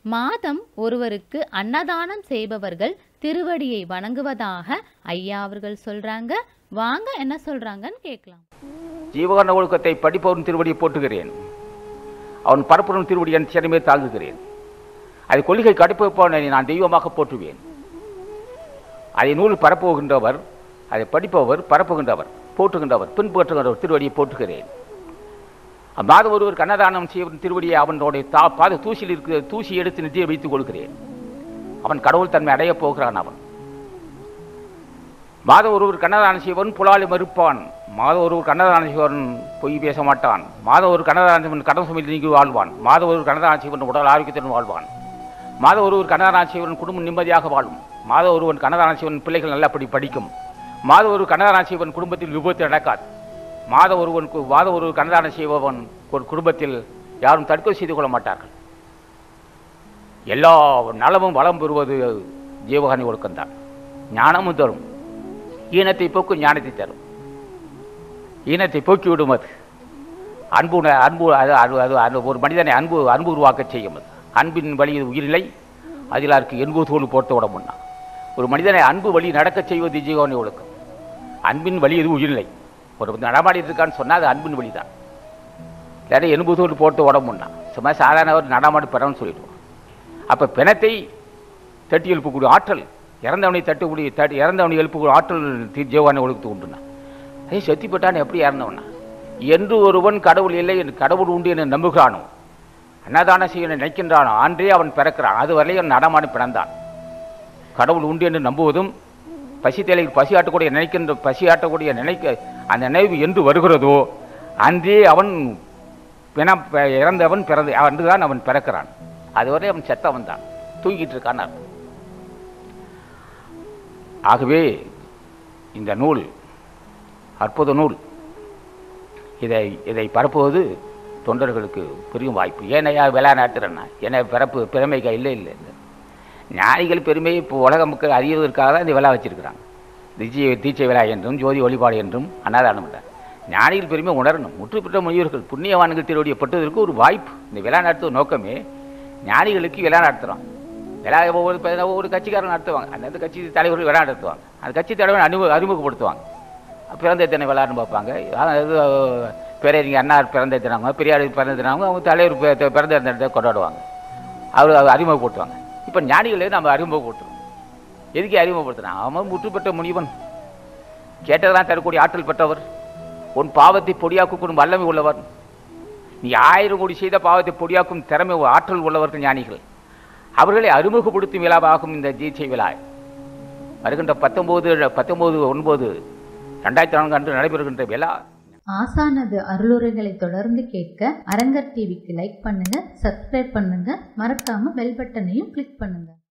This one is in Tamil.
மாதம் ஒருவருக்கு அன்னதானம் செய்பவர்கள் திருவடியை வணங்குவதாக ஐயா அவர்கள் சொல்றாங்க. வாங்க என்ன சொல்றாங்கன்னு கேட்கலாம். ஜீவகாரண ஒழுக்கத்தை படிப்பவன் திருவடியை போட்டுகிறேன், அவன் பரப்புடன் திருவடி என் சிறமே தாங்குகிறேன். அதை கொள்கை கடைப்பிடிப்பவனை நான் தெய்வமாக போற்றுவேன். அதை நூல் பரப்புகின்றவர், அதை படிப்பவர், பரப்புகின்றவர், போற்றுகின்றவர், பின்பற்றுகின்றவர் திருவடியை போற்றுகிறேன். மாதம் ஒருவர் அன்னதானம் செய்வன் திருவடியை அவனுடைய பாத தூசியில் இருக்கிற தூசி எடுத்து நிதியை வைத்துக் கொள்கிறேன். அவன் கடவுள் தன்மை அடையப் போகிறான். அவன் மாதம் ஒருவர் அன்னதானம் செய்வன் புலாலை மறுப்பான். மாதம் ஒருவர் அன்னதானம் செய்வன் பொய் பேச மாட்டான். மாதம் ஒரு அன்னதானம் செய்வன் கடன் சுமையில் நீங்கி வாழ்வான். மாதம் ஒரு அன்னதானம் செய்வன் உடல் ஆரோக்கியத்துடன் வாழ்வான். மாதம் ஒருவர் அன்னதானம் செய்வன் குடும்பம் நிம்மதியாக வாழும். மாதம் ஒருவன் அன்னதானம் செய்வன் பிள்ளைகள் நல்லபடி படிக்கும். மாதம் ஒரு அன்னதானம் செய்வன் குடும்பத்தில் விபத்து நடக்காது. மாதம் ஒருவர் அன்னதானம் செய்பவன் ஒரு குடும்பத்தில் யாரும் தற்கொலை செய்து கொள்ள மாட்டார்கள். எல்லா நலமும் வளம் பெறுவது ஜீவகாரண ஒழுக்கம்தான். ஞானமும் தரும், ஈனத்தை போக்கும் ஞானத்தை தரும். ஈனத்தை போக்கிவிடும் அது. அன்பு அன்பு அது ஒரு மனிதனை அன்பு உருவாக்க செய்யும். அது அன்பின் வழி உயிரில்லை, அதிலாருக்கு எண்பது தோல் போட்டு விட முன்னா. ஒரு மனிதனை அன்பு வழி நடக்க செய்வது ஜீவகாரண ஒழுக்கம். அன்பின் வழி எது உயிரில்லை. ஒரு நடமாடிட்டு இருக்கான்னு சொன்னால் அது அன்பின் வழி தான். இல்லாட்டி எண்பது தோல் போட்டு உடம்புன்னா சும்மா சாதாரண ஒரு நடமாடு பெறன்னு சொல்லிடுவோம். அப்போ பிணத்தை தட்டி எழுப்பக்கூடிய ஆற்றல், இறந்தவனை இறந்தவனை எழுப்பக்கூடிய ஆற்றல் ஜீவகாரண ஒழுக்கத்துக்கு உண்டுண்ணா. அதே செத்தி போட்டான் எப்படி இறந்தவனா? என்று ஒருவன் கடவுள் இல்லை என்று கடவுள் உண்டு என்று நம்புகிறானோ, அன்னதான செய்ய நினைக்கின்றானோ அன்றே அவன் பிறக்கிறான். அது வரையும் நடமாடி பிறந்தான். கடவுள் உண்டு என்று நம்புவதும் பசித்தலையில் பசியாட்டக்கூடிய அந்த நினைவு என்று வருகிறதோ அன்றே அவன் இறந்தவன் அன்றுதான் அவன் பிறக்கிறான். அதுவரை அவன் செத்தவன் தான், தூங்கிட்டு இருக்கான். ஆகவே இந்த நூல் அற்புத நூல். இதை பரப்புவது தொண்டர்களுக்கு பெரிய வாய்ப்பு. ஏனையா விளையாட்டுறேன்னா என்ன பெருமைக்கா? இல்லை இல்லை இல்லை. ஞானிகள் பெருமையை இப்போ உலக மக்கள் அறிவதற்காக தான் இந்த விழா வச்சிருக்கிறாங்க. தீட்சை விழா என்றும் ஜோதி வழிபாடு என்றும் அன்னதானம் இல்லை. ஞானிகள் பெருமை உணரணும். முற்று பெற்ற முனிவர்கள் புண்ணியவான்கள் திருவடியை பட்டுவதற்கு ஒரு வாய்ப்பு. இந்த விழா நடத்துவது நோக்கமே ஞானிகளுக்கு விழா நடத்துகிறோம். விழா ஒவ்வொரு கட்சிக்காரன் நடத்துவாங்க. அந்த கட்சி தலைவர்கள் விழா நடத்துவாங்க. அந்த கட்சி தலைவர் அறிமுகப்படுத்துவாங்க. பிறந்த தின விழான்னு பார்ப்பாங்க. பேரறிஞர் அண்ணார் பிறந்த தினவங்க, பெரியார் பிறந்த தினவங்க, அவங்க தலைவர் பிறந்த தினத்தை கொண்டாடுவாங்க. அவர் அறிமுகப்படுத்துவாங்க. இப்போ ஞானிகளே நம்ம அறிமுகப்படுத்துகிறோம். எதுக்கு அறிமுகப்படுத்துகிறான்? அவன் முற்று பெற்ற முனிவன், கேட்டதெல்லாம் தரக்கூடிய ஆற்றல் பெற்றவர், உன் பாவத்தை பொடியாக்கும் வல்லமை உள்ளவர். நீ 1000 கோடி செய்த பாவத்தை பொடியாக்கும் திறமை ஆற்றல் உள்ளவர்கள் ஞானிகள். அவர்களை அறிமுகப்படுத்தும் விழாவாகும் இந்த தீட்சை விழா. வருகின்ற 19/9/2004 அன்று நடைபெறுகின்ற விழா. ஆசானது அருளுரைகளை தொடர்ந்து கேட்க அரங்கர் டிவிக்கு லைக் பண்ணுங்க, சப்ஸ்கிரைப் பண்ணுங்க, மறக்காம பெல் பட்டனையும் கிளிக் பண்ணுங்க.